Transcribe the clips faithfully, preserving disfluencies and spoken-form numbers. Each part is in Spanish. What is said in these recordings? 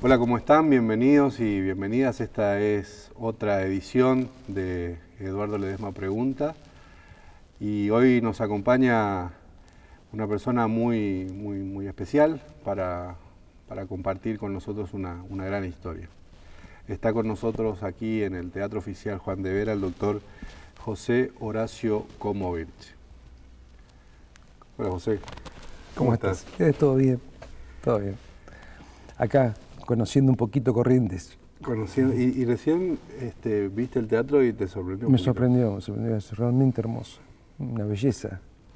Hola, ¿cómo están? Bienvenidos y bienvenidas. Esta es otra edición de Eduardo Ledesma Pregunta. Y hoy nos acompaña una persona muy, muy, muy especial para, para compartir con nosotros una, una gran historia. Está con nosotros aquí en el Teatro Oficial Juan de Vera el doctor José Horacio Comovich. Hola, José. ¿Cómo, ¿Cómo estás? estás? Todo bien, todo bien. Acá, conociendo un poquito Corrientes. Conociendo, y, y recién este, viste el teatro y te sorprendió. Me sorprendió, me sorprendió, es realmente hermoso, una belleza.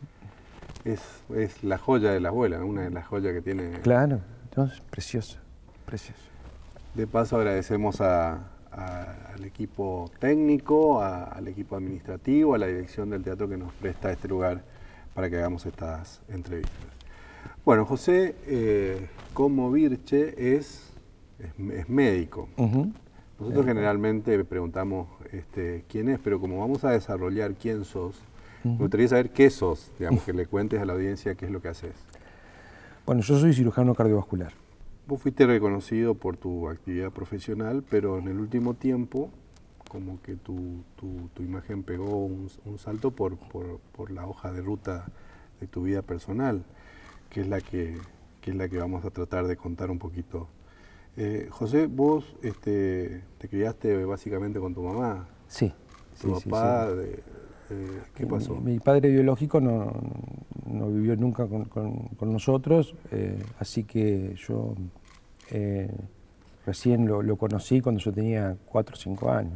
Es, es la joya de la abuela, una de las joyas que tiene. Claro, no, es precioso, precioso. De paso agradecemos a, a, al equipo técnico, a, al equipo administrativo, a la dirección del teatro que nos presta este lugar para que hagamos estas entrevistas. Bueno, José eh, Comovich es, es, es médico. Uh-huh. Nosotros uh-huh. generalmente preguntamos este, quién es, pero como vamos a desarrollar quién sos, uh-huh. me gustaría saber qué sos, digamos, que le cuentes a la audiencia qué es lo que haces. Bueno, yo soy cirujano cardiovascular. Vos fuiste reconocido por tu actividad profesional, pero en el último tiempo, como que tu, tu, tu imagen pegó un, un salto por, por, por la hoja de ruta de tu vida personal, que es la que, que es la que vamos a tratar de contar un poquito. Eh, José, vos este, te criaste básicamente con tu mamá. Sí. Tu sí, papá, sí, sí. De, de, ¿qué pasó? Mi, mi padre biológico no, no vivió nunca con, con, con nosotros, eh, así que yo eh, recién lo, lo conocí cuando yo tenía cuatro o cinco años.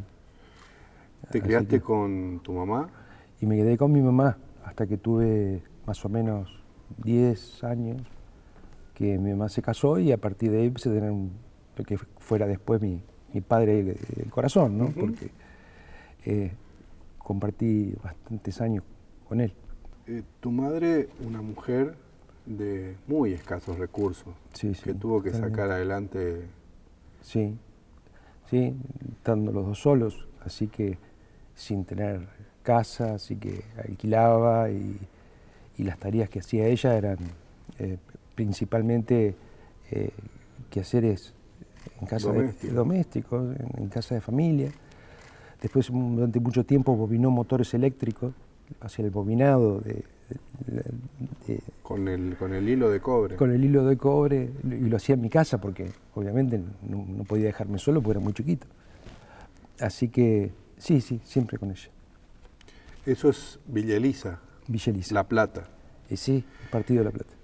¿Te así criaste que, con tu mamá? Y me quedé con mi mamá hasta que tuve más o menos diez años, que mi mamá se casó y a partir de ahí empecé a tener un, lo que fuera después mi, mi padre del de corazón, ¿no? Uh-huh. Porque eh, compartí bastantes años con él. Eh, tu madre, una mujer de muy escasos recursos, sí, sí, que tuvo que también. sacar adelante. Sí, sí, estando los dos solos, así que sin tener casa, así que alquilaba y, y las tareas que hacía ella eran eh, principalmente eh, quehaceres en casa Doméstico. de domésticos, en, en casa de familia. Después, durante mucho tiempo, bobinó motores eléctricos, hacia el bobinado de, de, de, con, el, con el hilo de cobre. Con el hilo de cobre, y lo hacía en mi casa, porque obviamente no, no podía dejarme solo porque era muy chiquito. Así que, sí, sí, siempre con ella. Eso es Villa Elisa. Villa Elisa. La Plata. Y sí, Partido de La Plata.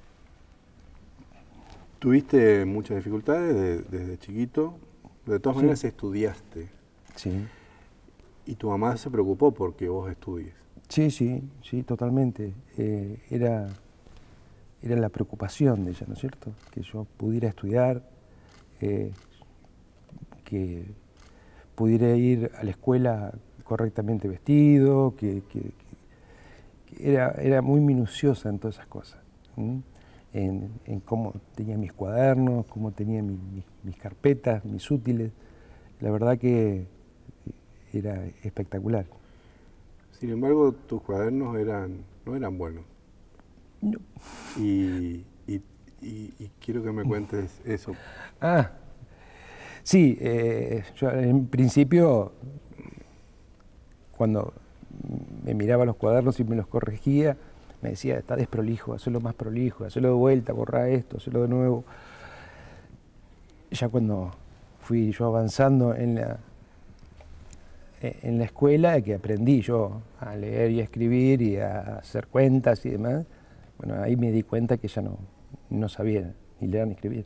¿Tuviste muchas dificultades de, desde chiquito? De todas sí. maneras estudiaste. Sí. ¿Y tu mamá se preocupó porque vos estudies? Sí, sí, sí, totalmente. Eh, era, era la preocupación de ella, ¿no es cierto? Que yo pudiera estudiar, eh, que pudiera ir a la escuela correctamente vestido, que, que, que era, era muy minuciosa en todas esas cosas. ¿Mm? En, en cómo tenía mis cuadernos, cómo tenía mi, mi, mis carpetas, mis útiles. La verdad que era espectacular. Sin embargo, tus cuadernos eran, no eran buenos. No. Y, y, y, y quiero que me cuentes eso. Ah, sí, eh, yo en principio, cuando me miraba los cuadernos y me los corregía, me decía, está desprolijo, hazlo más prolijo, hazlo de vuelta, borra esto, hazlo de nuevo. Ya cuando fui yo avanzando en la, en la escuela, que aprendí yo a leer y a escribir y a hacer cuentas y demás, bueno, ahí me di cuenta que ya no, no sabía ni leer ni escribir.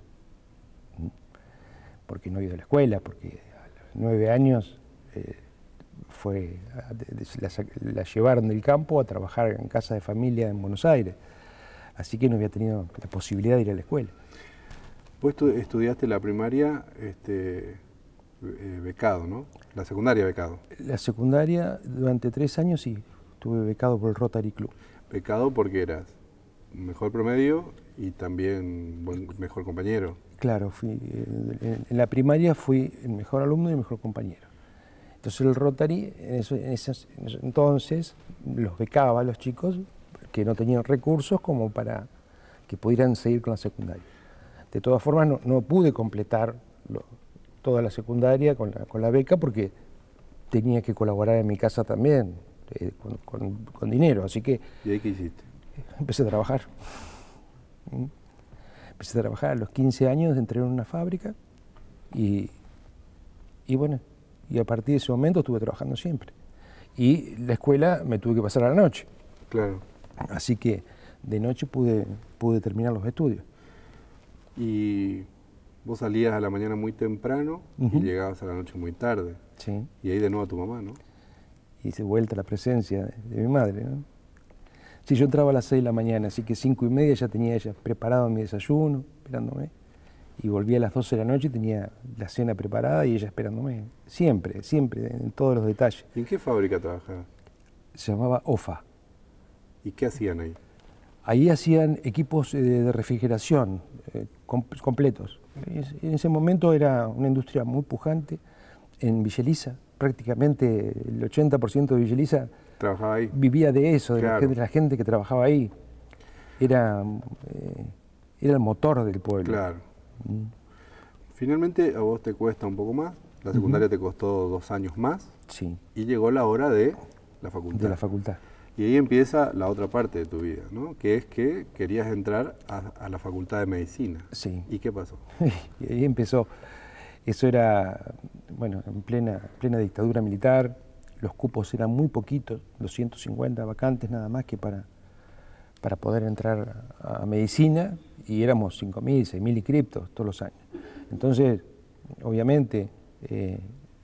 Porque no he ido a la escuela, porque a los nueve años eh, fue, la, la llevaron del campo a trabajar en casa de familia en Buenos Aires, así que no había tenido la posibilidad de ir a la escuela. Vos estudiaste la primaria este, eh, becado, ¿no? La secundaria becado. La secundaria, durante tres años sí, estuve becado por el Rotary Club. Becado porque eras mejor promedio y también buen, mejor compañero. Claro, fui, en, en la primaria fui el mejor alumno y el mejor compañero. Entonces el Rotary, en, eso, en esos, en esos entonces, los becaba a los chicos que no tenían recursos como para que pudieran seguir con la secundaria. De todas formas, no, no pude completar lo, toda la secundaria con la, con la beca porque tenía que colaborar en mi casa también, eh, con, con, con dinero. Así que... ¿Y ahí qué hiciste? Empecé a trabajar. ¿Mm? Empecé a trabajar a los quince años, entré en una fábrica y, y bueno, y a partir de ese momento estuve trabajando siempre. Y la escuela me tuve que pasar a la noche. Claro. Así que de noche pude, pude terminar los estudios. Y vos salías a la mañana muy temprano uh-huh. y llegabas a la noche muy tarde. Sí. Y ahí de nuevo tu mamá, ¿no? Hice vuelta a la presencia de, de mi madre, ¿no? Sí, yo entraba a las seis de la mañana, así que cinco y media ya tenía ella preparado mi desayuno, esperándome. Y volví a las doce de la noche y tenía la cena preparada y ella esperándome. Siempre, siempre, en todos los detalles. ¿Y en qué fábrica trabajabas? Se llamaba O F A. ¿Y qué hacían ahí? Ahí hacían equipos eh, de refrigeración eh, com completos. En ese momento era una industria muy pujante en Villa Elisa. Prácticamente el ochenta por ciento de Villa Elisa trabajaba ahí. Vivía de eso, de, claro. la, gente, de la gente que trabajaba ahí. Era, eh, era el motor del pueblo. Claro. Mm. Finalmente a vos te cuesta un poco más. La secundaria uh-huh. te costó dos años más. Sí. Y llegó la hora de la facultad. De la facultad. Y ahí empieza la otra parte de tu vida, ¿no? Que es que querías entrar a, a la facultad de medicina. Sí. ¿Y qué pasó? Y ahí empezó. Eso era, bueno, en plena, plena dictadura militar. Los cupos eran muy poquitos, doscientos cincuenta vacantes nada más que para, para poder entrar a, a medicina, y éramos cinco mil, seis mil inscriptos todos los años. Entonces, obviamente, eh,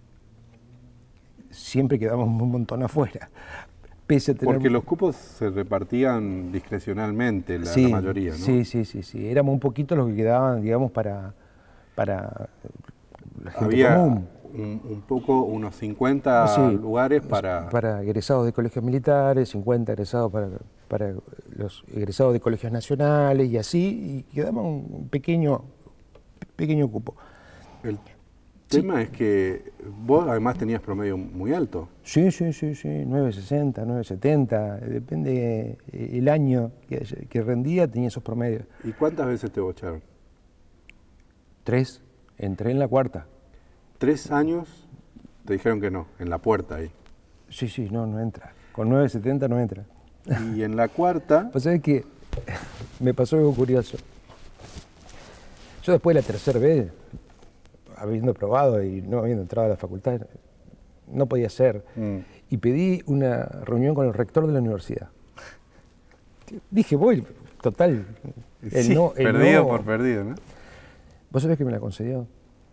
siempre quedamos un montón afuera. Pese a tener... Porque los cupos se repartían discrecionalmente, la, sí, la mayoría, ¿no? Sí, sí, sí, sí. Éramos un poquito los que quedaban, digamos, para, para la gente Había común. Un, un poco, unos cincuenta sí, lugares para... Para egresados de colegios militares, cincuenta egresados para, para los egresados de colegios nacionales y así, y quedaba un pequeño, pequeño cupo. El tema sí. es que vos además tenías promedio muy alto. Sí, sí, sí, sí, nueve sesenta, nueve setenta, depende el año que, que rendía, tenía esos promedios. ¿Y cuántas veces te bocharon? Tres, entré en la cuarta. Tres años te dijeron que no, en la puerta ahí. Sí, sí, no, no entra. Con nueve setenta no entra. Y en la cuarta... Pues sabés que me pasó algo curioso. Yo después de la tercera vez, habiendo probado y no habiendo entrado a la facultad, no podía ser. Mm. Y pedí una reunión con el rector de la universidad. Dije, voy, total. El sí, no, el perdido no, por perdido, ¿no? Vos sabés que me la concedió.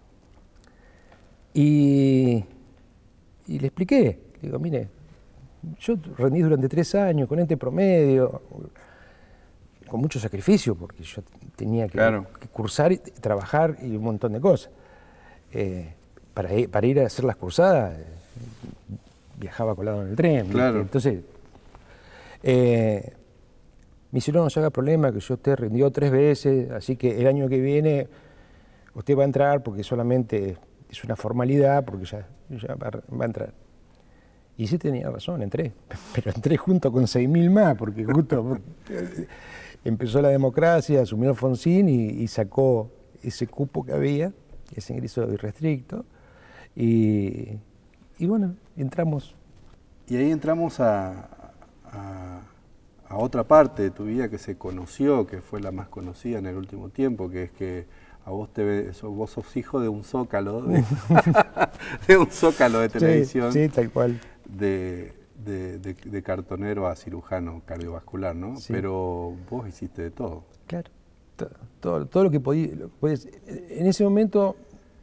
Y, y le expliqué, le digo, mire, yo rendí durante tres años con este promedio, con mucho sacrificio, porque yo tenía que, claro. que cursar y trabajar y un montón de cosas. Eh, para, ir, para ir a hacer las cursadas, eh, viajaba colado en el tren. Claro. Entonces, eh, me dice, no, no se haga problema, que yo usted rindió tres veces, así que el año que viene usted va a entrar porque solamente... es una formalidad porque ya, ya va, va a entrar. Y sí tenía razón, entré, pero entré junto con seis mil más, porque justo empezó la democracia, asumió Alfonsín y, y sacó ese cupo que había, ese ingreso irrestricto, y, y bueno, entramos. Y ahí entramos a, a, a otra parte de tu vida que se conoció, que fue la más conocida en el último tiempo, que es que a vos te vos sos hijo de un zócalo, de, de un zócalo de televisión. Sí, sí, tal cual. De, de, de, de cartonero a cirujano cardiovascular, ¿no? Sí. Pero vos hiciste de todo. Claro, todo, todo, todo lo que podías. En ese momento,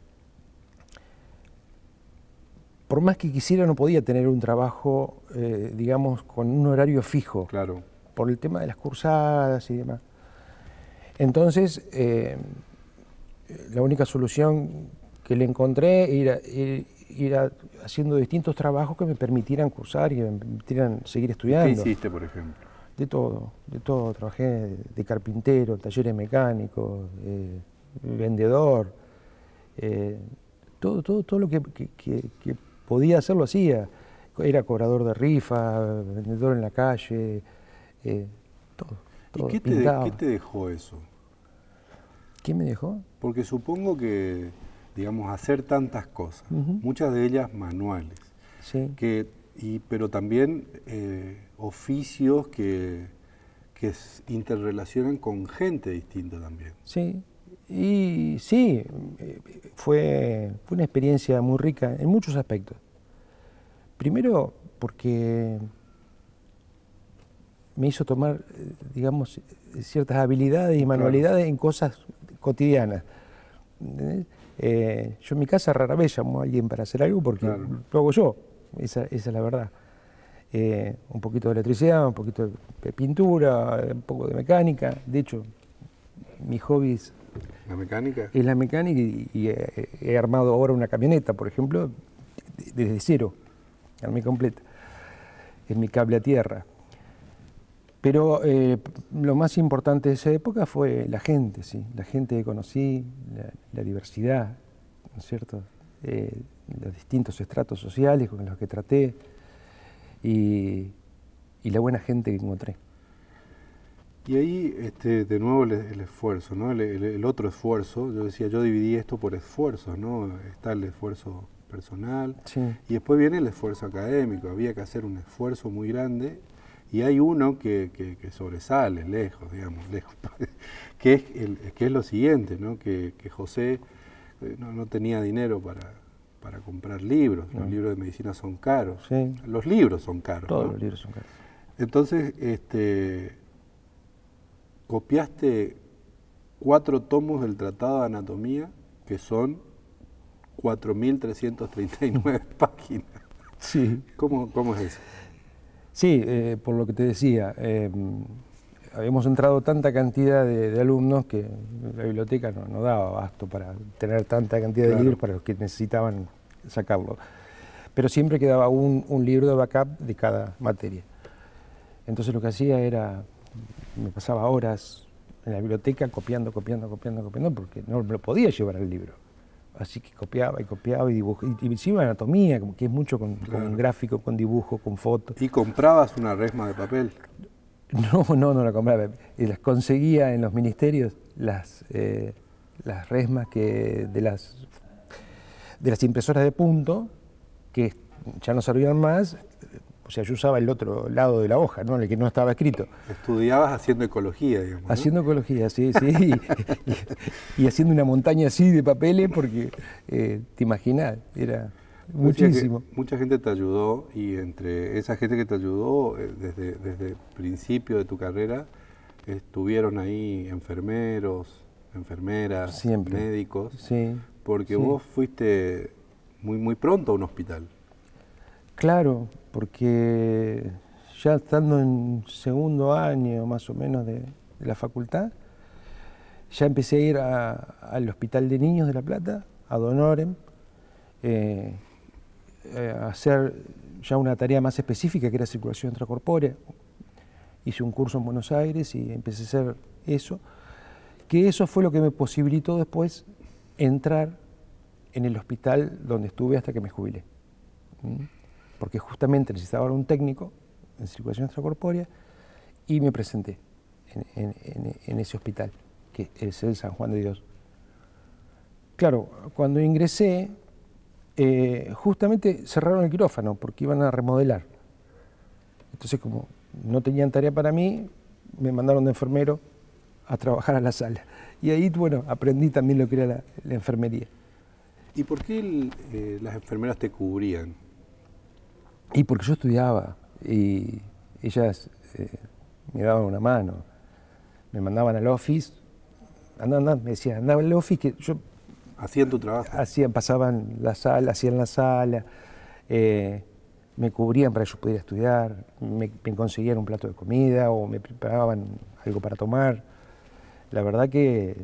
por más que quisiera, no podía tener un trabajo, eh, digamos, con un horario fijo. Claro. Por el tema de las cursadas y demás. Entonces, eh, la única solución que le encontré era ir, ir a, haciendo distintos trabajos que me permitieran cursar y que me permitieran seguir estudiando. ¿Qué hiciste, por ejemplo? De todo, de todo. Trabajé de, de carpintero, talleres mecánicos, eh, vendedor, eh, todo, todo, todo lo que, que, que, que podía hacer lo hacía. Era cobrador de rifa, vendedor en la calle, eh, todo, todo. ¿Y qué te, qué te dejó eso? ¿Qué me dejó? Porque supongo que, digamos, hacer tantas cosas, uh-huh. muchas de ellas manuales, sí. que, y, pero también eh, oficios que, que se interrelacionan con gente distinta también. Sí, y sí, fue, fue una experiencia muy rica en muchos aspectos. Primero, porque me hizo tomar, digamos, ciertas habilidades y manualidades claro. en cosas cotidianas. Eh, yo en mi casa rara vez llamo a alguien para hacer algo porque claro. lo hago yo, esa, esa es la verdad. Eh, un poquito de electricidad, un poquito de pintura, un poco de mecánica. De hecho, mis hobbies... ¿La mecánica? Es la mecánica y, y he, he armado ahora una camioneta, por ejemplo, desde cero, armé completa. Es mi cable a tierra. Pero eh, lo más importante de esa época fue la gente, sí, la gente que conocí, la, la diversidad, ¿no es cierto? Eh, los distintos estratos sociales con los que traté y, y la buena gente que encontré. Y ahí, este, de nuevo, el, el esfuerzo, ¿no? El, el, el otro esfuerzo, yo decía, yo dividí esto por esfuerzos, ¿no? Está el esfuerzo personal sí. y después viene el esfuerzo académico, había que hacer un esfuerzo muy grande. Y hay uno que, que, que sobresale lejos, digamos, lejos, que es, el, que es lo siguiente, ¿no? que, que José eh, no, no tenía dinero para, para comprar libros, no. Los libros de medicina son caros, sí. Los libros son caros. Todos ¿no? los libros son caros. Entonces, este, copiaste cuatro tomos del Tratado de Anatomía, que son cuatro mil trescientas treinta y nueve páginas. Sí. ¿Cómo, cómo es eso? Sí, eh, por lo que te decía, eh, habíamos entrado tanta cantidad de, de alumnos que la biblioteca no, no daba abasto para tener tanta cantidad claro. de libros para los que necesitaban sacarlo. Pero siempre quedaba un, un libro de backup de cada materia. Entonces lo que hacía era, me pasaba horas en la biblioteca copiando, copiando, copiando, copiando, porque no me lo podía llevar al libro. Así que copiaba y copiaba y dibujaba, y encima anatomía, como que es mucho con, claro. con gráfico, con dibujo, con fotos. ¿Y comprabas una resma de papel? No, no, no la compraba. Y las conseguía en los ministerios, las, eh, las resmas que de las, de las impresoras de punto, que ya no servían más. O sea, yo usaba el otro lado de la hoja, ¿no? El que no estaba escrito. Estudiabas haciendo ecología, digamos, ¿no? Haciendo ecología, sí, sí. y, y, y haciendo una montaña así de papeles, porque eh, te imaginas, era muchísimo. Mucha gente te ayudó, y entre esa gente que te ayudó, eh, desde, desde el principio de tu carrera, estuvieron ahí enfermeros, enfermeras, Siempre. médicos, sí, porque sí. vos fuiste muy, muy pronto a un hospital. Claro, porque ya estando en segundo año más o menos de, de la facultad, ya empecé a ir a, al Hospital de Niños de La Plata, a Don Orem, eh, eh, a hacer ya una tarea más específica que era circulación intracorpórea. Hice un curso en Buenos Aires y empecé a hacer eso, que eso fue lo que me posibilitó después entrar en el hospital donde estuve hasta que me jubilé. ¿Mm? Porque justamente necesitaba un técnico en circulación extracorpórea y me presenté en, en, en, en ese hospital, que es el San Juan de Dios. Claro, cuando ingresé, eh, justamente cerraron el quirófano porque iban a remodelar. Entonces, como no tenían tarea para mí, me mandaron de enfermero a trabajar a la sala. Y ahí, bueno, aprendí también lo que era la, la enfermería. ¿Y por qué el, eh, las enfermeras te cubrían? Y porque yo estudiaba y ellas eh, me daban una mano, me mandaban al office, andaban, andaban, me decían, andaba al office, que yo... ¿Hacían tu trabajo? Hacían, pasaban la sala, hacían la sala, eh, me cubrían para que yo pudiera estudiar, me, me conseguían un plato de comida o me preparaban algo para tomar. La verdad que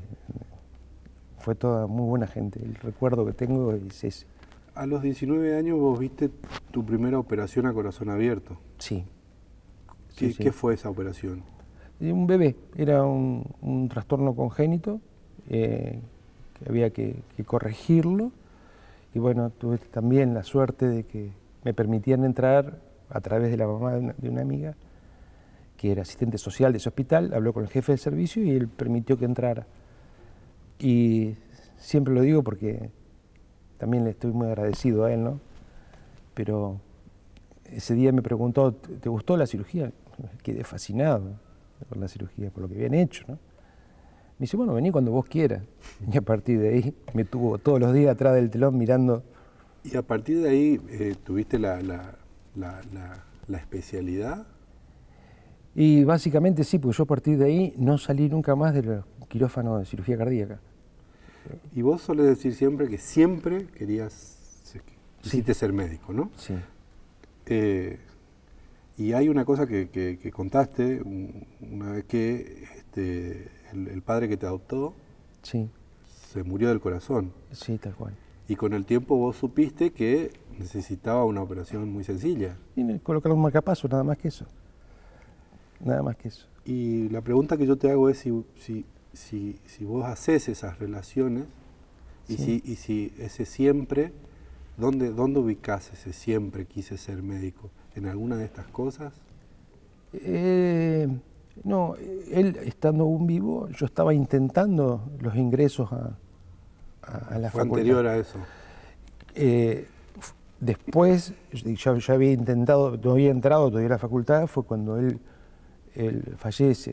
fue toda muy buena gente, el recuerdo que tengo es ese. A los diecinueve años vos viste tu primera operación a corazón abierto. Sí. ¿Qué, sí, sí. ¿qué fue esa operación? Un bebé, era un, un trastorno congénito, eh, que había que, que corregirlo, y bueno, tuve también la suerte de que me permitían entrar a través de la mamá de una, de una amiga, que era asistente social de ese hospital, habló con el jefe del servicio y él permitió que entrara. Y siempre lo digo porque también le estoy muy agradecido a él, ¿no? Pero ese día me preguntó, ¿te gustó la cirugía? Quedé fascinado por la cirugía, por lo que habían hecho, ¿no? Me dice, bueno, vení cuando vos quieras. Y a partir de ahí me tuvo todos los días atrás del telón mirando. ¿Y a partir de ahí eh, tuviste la, la, la, la, la especialidad? Y básicamente sí, porque yo a partir de ahí no salí nunca más del quirófano de cirugía cardíaca. Y vos solés decir siempre que siempre querías, quisiste Sí. ser médico, ¿no? Sí. Eh, y hay una cosa que, que, que contaste un, una vez que este, el, el padre que te adoptó Sí. se murió del corazón. Sí, tal cual. Y con el tiempo vos supiste que necesitaba una operación muy sencilla. Y me colocaron un marcapaso, nada más que eso. Nada más que eso. Y la pregunta que yo te hago es si, si, si, si vos haces esas relaciones y, Sí. si, y si ese siempre, ¿dónde, ¿dónde ubicás ese siempre quise ser médico? ¿En alguna de estas cosas? Eh, no, él estando aún vivo, yo estaba intentando los ingresos a, a, a la Fue facultad. anterior a eso. Eh, después, ya, ya había intentado, no había entrado todavía a la facultad, fue cuando él, él fallece.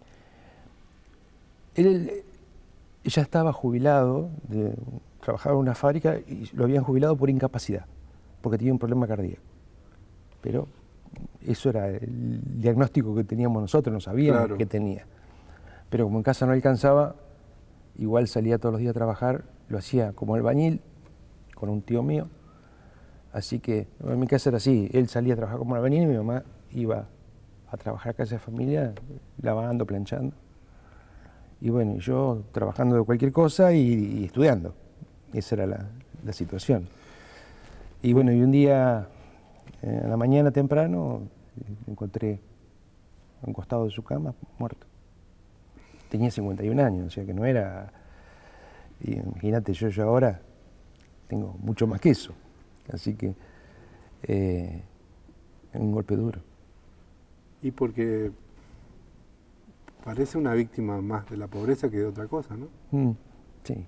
Él ya estaba jubilado, de, trabajaba en una fábrica y lo habían jubilado por incapacidad, porque tenía un problema cardíaco. Pero eso era el diagnóstico que teníamos nosotros, no sabíamos Claro. qué tenía. Pero como en casa no alcanzaba, igual salía todos los días a trabajar, lo hacía como albañil, con un tío mío. Así que en mi casa era así, él salía a trabajar como albañil y mi mamá iba a trabajar a casa de familia, lavando, planchando. Y bueno, yo trabajando de cualquier cosa y, y estudiando. Esa era la, la situación. Y bueno, y un día, eh, a la mañana temprano, me encontré a un costado de su cama, muerto. Tenía cincuenta y un años, o sea que no era... y imagínate, yo, yo ahora tengo mucho más que eso. Así que eh, es un golpe duro. Y porque parece una víctima más de la pobreza que de otra cosa, ¿no? Mm, sí.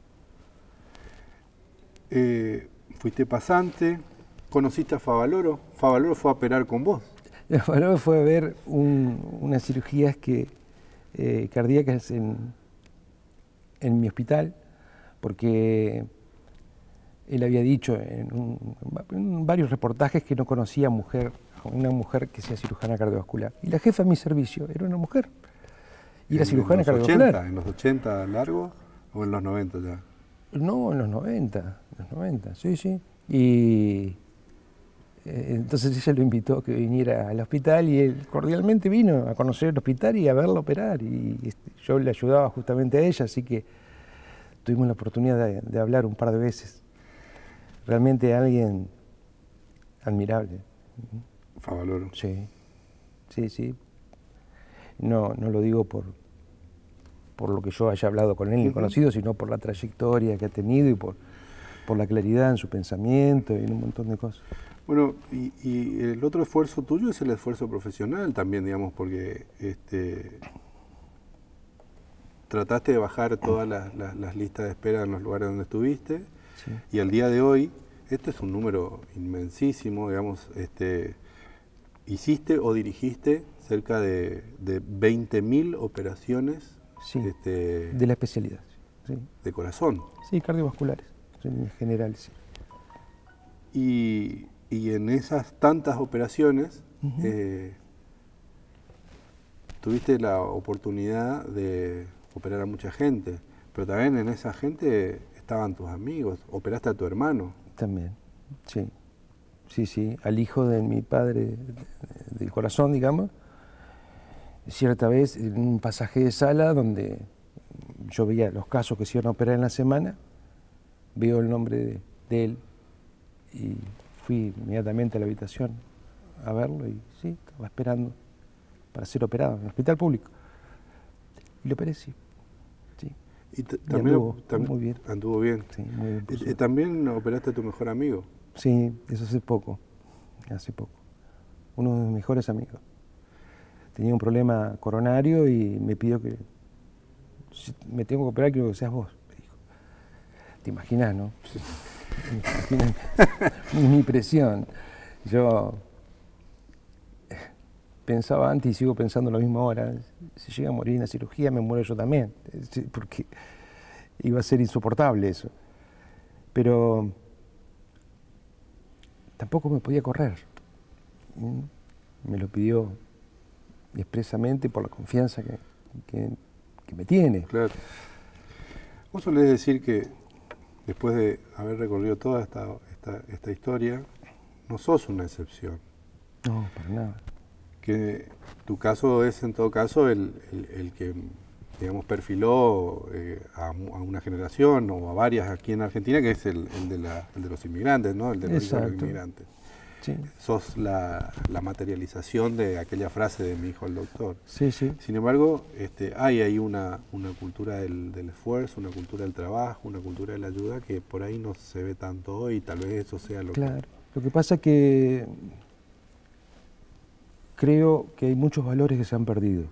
Eh, fuiste pasante, conociste a Favaloro, Favaloro fue a operar con vos. Bueno, fue a ver un, unas cirugías que, eh, cardíacas en, en mi hospital, porque él había dicho en, un, en varios reportajes que no conocía mujer, a una mujer que sea cirujana cardiovascular. Y la jefa de mi servicio era una mujer. Y era En, cirujana en los cardiovascular. ochenta, ¿en los ochenta largos o en los noventa ya? No, en los noventa, en los noventa, sí, sí. Y eh, entonces ella lo invitó a que viniera al hospital y él cordialmente vino a conocer el hospital y a verla operar. Y este, yo le ayudaba justamente a ella, así que tuvimos la oportunidad de, de hablar un par de veces. Realmente alguien admirable. Favaloro. Sí, sí, sí. No, no lo digo por, por lo que yo haya hablado con él ni Uh-huh. conocido, sino por la trayectoria que ha tenido y por, por la claridad en su pensamiento y en un montón de cosas. Bueno, y, y el otro esfuerzo tuyo es el esfuerzo profesional también, digamos, porque este, trataste de bajar todas las, las, las listas de espera en los lugares donde estuviste, Sí. y al día de hoy, este es un número inmensísimo, digamos, este, hiciste o dirigiste cerca de, de veinte mil operaciones Sí, este, de la especialidad. Sí, de corazón. sí, cardiovasculares, en general, sí. Y, y en esas tantas operaciones, Uh-huh. eh, tuviste la oportunidad de operar a mucha gente, pero también en esa gente estaban tus amigos, operaste a tu hermano. También, sí. Sí, sí, al hijo de mi padre del corazón, digamos. Cierta vez, en un pasaje de sala donde yo veía los casos que se iban a operar en la semana, veo el nombre de, de él y fui inmediatamente a la habitación a verlo y sí, estaba esperando para ser operado en el hospital público. Y lo operé, sí. sí. Y, t- Y también anduvo, tam- muy bien. Anduvo bien. Sí, muy bien. por Y- y suerte. también operaste a tu mejor amigo. Sí, eso hace poco, hace poco. Uno de mis mejores amigos. Tenía un problema coronario y me pidió que, si me tengo que operar, quiero que seas vos, me dijo. te imaginas, ¿no? Sí. Mi presión. Yo pensaba antes y sigo pensando lo mismo ahora. Si llega a morir en la cirugía, me muero yo también, porque iba a ser insoportable eso. Pero tampoco me podía correr. Me lo pidió expresamente por la confianza que, que, que me tiene. Claro. Vos solés decir que después de haber recorrido toda esta, esta, esta historia, no sos una excepción. No, para nada. Que tu caso es, en todo caso, el, el, el que, digamos, perfiló eh, a, a una generación o a varias aquí en Argentina, que es el, el, de, la, el de los inmigrantes, ¿no? El de los inmigrantes. Sí. Sos la, la materialización de aquella frase de mi hijo el doctor. Sí, sí. Sin embargo, este, hay ahí una, una cultura del, del esfuerzo, una cultura del trabajo, una cultura de la ayuda que por ahí no se ve tanto hoy, y tal vez eso sea lo claro. que... Claro, lo que pasa es que creo que hay muchos valores que se han perdido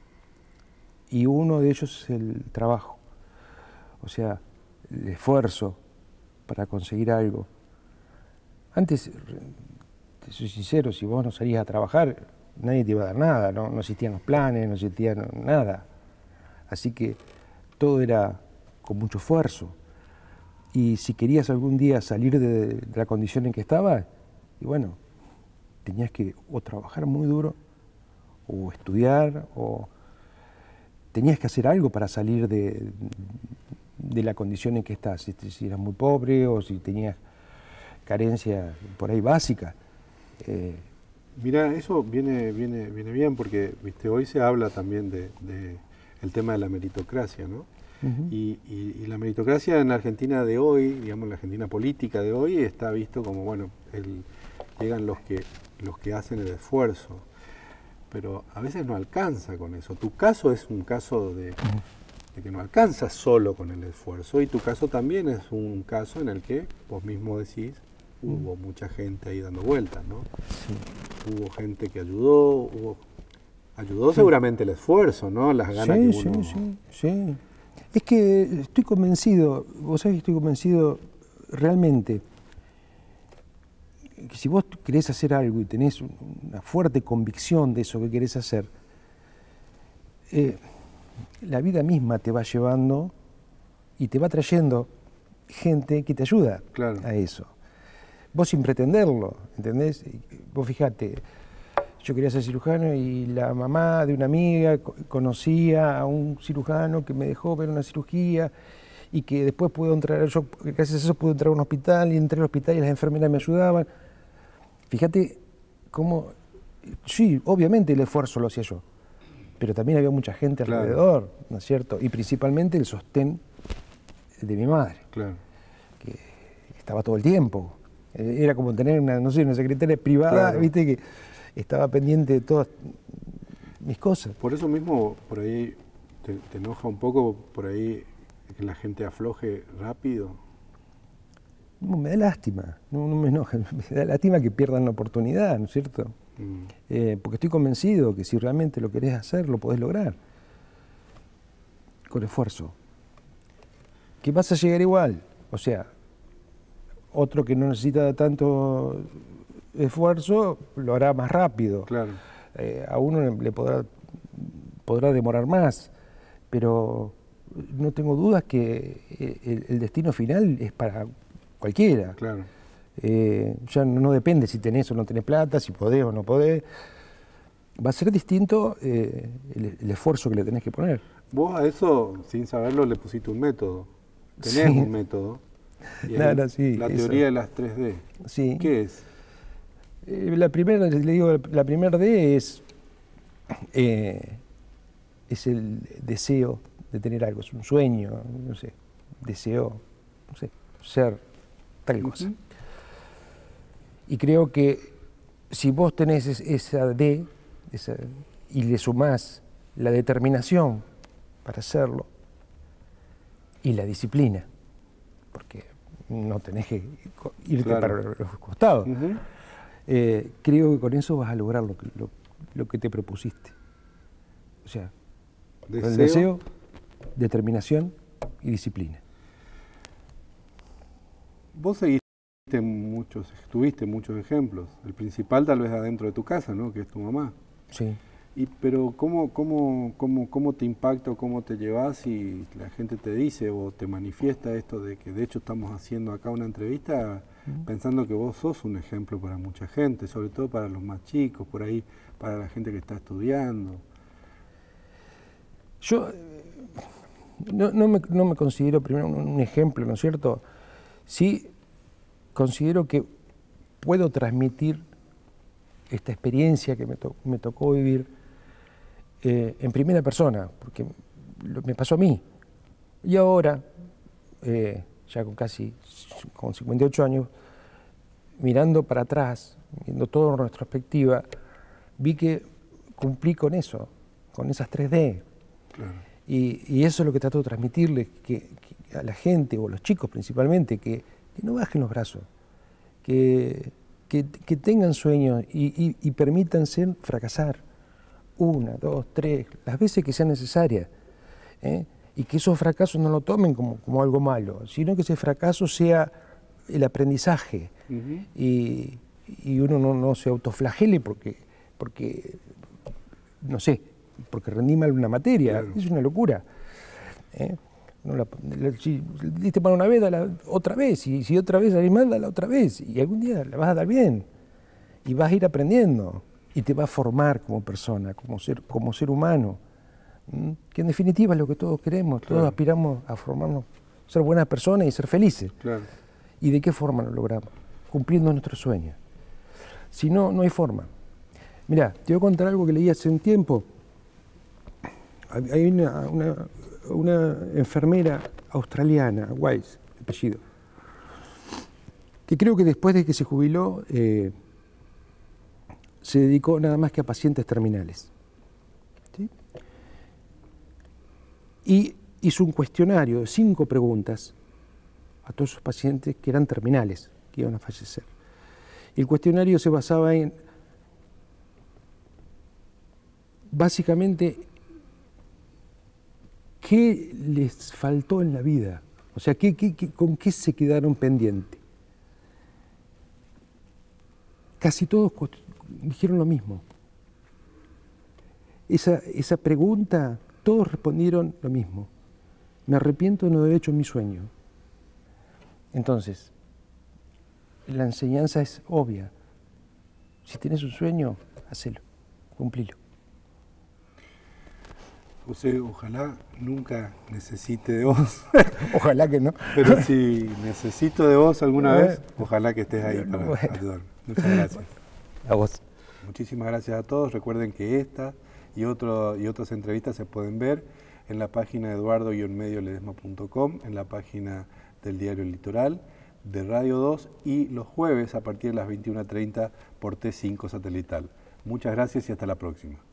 y uno de ellos es el trabajo, o sea, el esfuerzo para conseguir algo. Antes, te soy sincero, si vos no salías a trabajar, nadie te iba a dar nada, no, no existían los planes, no existía nada. Así que todo era con mucho esfuerzo. Y si querías algún día salir de, de la condición en que estabas, y bueno, tenías que o trabajar muy duro, o estudiar, o tenías que hacer algo para salir de, de la condición en que estás. Si, si eras muy pobre o si tenías carencia por ahí básica. Eh, Mira, eso viene, viene, viene bien porque, viste, hoy se habla también de, de el tema de la meritocracia, ¿no? Uh-huh. y, y, y la meritocracia en la Argentina de hoy, digamos, la Argentina política de hoy, está visto como, bueno, el, llegan los que, los que hacen el esfuerzo, pero a veces no alcanza con eso. Tu caso es un caso de, de que no alcanza solo con el esfuerzo, y tu caso también es un caso en el que vos mismo decís, hubo mucha gente ahí dando vueltas, ¿no? Sí. Hubo gente que ayudó, hubo, ayudó sí. seguramente el esfuerzo, ¿no? Las ganas sí, que uno... Sí, sí, sí. Es que estoy convencido, vos sabés que estoy convencido realmente, que si vos querés hacer algo y tenés una fuerte convicción de eso que querés hacer, eh, la vida misma te va llevando y te va trayendo gente que te ayuda claro. a eso. Vos sin pretenderlo, ¿entendés? Vos fijate, yo quería ser cirujano y la mamá de una amiga conocía a un cirujano que me dejó ver una cirugía y que después pude entrar, yo gracias a eso pude entrar a un hospital y entré al hospital y las enfermeras me ayudaban. Fíjate cómo, sí, obviamente el esfuerzo lo hacía yo, pero también había mucha gente claro. alrededor, ¿no es cierto? Y principalmente el sostén de mi madre, claro. que estaba todo el tiempo. Era como tener una, no sé, una secretaria privada, claro. viste, que estaba pendiente de todas mis cosas. Por eso mismo, por ahí, te, te enoja un poco, por ahí, que la gente afloje rápido. No, me da lástima, no, no me enoja, me da lástima que pierdan la oportunidad, ¿no es cierto? Mm. Eh, porque estoy convencido que si realmente lo querés hacer, lo podés lograr. Con esfuerzo. Que vas a llegar igual, o sea, otro que no necesita tanto esfuerzo lo hará más rápido. Claro. Eh, a uno le podrá, podrá demorar más, pero no tengo dudas que el, el destino final es para cualquiera. Claro. Eh, ya no, no depende si tenés o no tenés plata, si podés o no podés. Va a ser distinto eh, el, el esfuerzo que le tenés que poner. Vos a eso, sin saberlo, le pusiste un método. Tenés sí. un método. Y Claro, sí, la eso. teoría de las tres D. Sí. ¿Qué es? Eh, la primera, le digo, la primera D es, eh, es el deseo de tener algo, es un sueño, no sé, deseo, no sé, ser tal cosa. Uh-huh. Y creo que si vos tenés esa D esa, y le sumás la determinación para hacerlo y la disciplina, porque no tenés que irte claro. para los costados. Uh-huh. eh, creo que con eso vas a lograr lo que, lo, lo que te propusiste. O sea, deseo. el deseo, determinación y disciplina. vos seguiste muchos, tuviste muchos ejemplos. El principal tal vez adentro de tu casa, ¿no? Que es tu mamá. Sí. Y, pero ¿cómo, cómo, cómo, cómo te impacta o cómo te llevas si la gente te dice o te manifiesta esto de que de hecho estamos haciendo acá una entrevista uh-huh. pensando que vos sos un ejemplo para mucha gente, sobre todo para los más chicos, por ahí, para la gente que está estudiando? Yo no, no, me, no me considero primero un, un ejemplo, ¿no es cierto? Sí considero que puedo transmitir esta experiencia que me, to me tocó vivir eh, en primera persona, porque lo, me pasó a mí. Y ahora, eh, ya con casi con cincuenta y ocho años, mirando para atrás, viendo todo en retrospectiva, vi que cumplí con eso, con esas tres D. Claro. Y, y eso es lo que trato de transmitirle que, que a la gente, o a los chicos principalmente, que, que no bajen los brazos, que, que, que tengan sueños y, y, y permítanse fracasar una, dos, tres, las veces que sean necesarias, ¿eh? Y que esos fracasos no lo tomen como, como algo malo, sino que ese fracaso sea el aprendizaje. Uh-huh. y, y uno no, no se autoflagele porque, porque, no sé, porque rendí mal una materia, claro. Es una locura. ¿Eh? No la, la, si diste mal una vez, dala otra vez, y si otra vez salís mal, dala otra vez, y algún día la vas a dar bien, y vas a ir aprendiendo, y te va a formar como persona, como ser, como ser humano, ¿Mm? que en definitiva es lo que todos queremos, claro. Todos aspiramos a formarnos, ser buenas personas y ser felices. Claro. ¿Y de qué forma lo logramos? Cumpliendo nuestros sueños. Si no, no hay forma. Mirá, te voy a contar algo que leí hace un tiempo. Hay una, una, una enfermera australiana, Weiss, el apellido, que creo que después de que se jubiló, eh, se dedicó nada más que a pacientes terminales. ¿Sí? Y hizo un cuestionario de cinco preguntas a todos esos pacientes que eran terminales, que iban a fallecer. Y el cuestionario se basaba en, básicamente, ¿qué les faltó en la vida? O sea, ¿qué, qué, qué, ¿con qué se quedaron pendientes? Casi todos dijeron lo mismo. Esa, esa pregunta, todos respondieron lo mismo. Me arrepiento de no haber hecho mi sueño. Entonces, la enseñanza es obvia. Si tienes un sueño, hacelo, cumplilo. José, ojalá nunca necesite de vos. Ojalá que no. Pero si necesito de vos alguna vez, ojalá que estés ahí para bueno. ayudarme. Muchas gracias. A vos. Muchísimas gracias a todos. Recuerden que esta y, otro, y otras entrevistas se pueden ver en la página eduardo guion medio ledesma punto com, en la página del Diario El Litoral, de Radio dos y los jueves a partir de las veintiuna treinta por T cinco Satelital. Muchas gracias y hasta la próxima.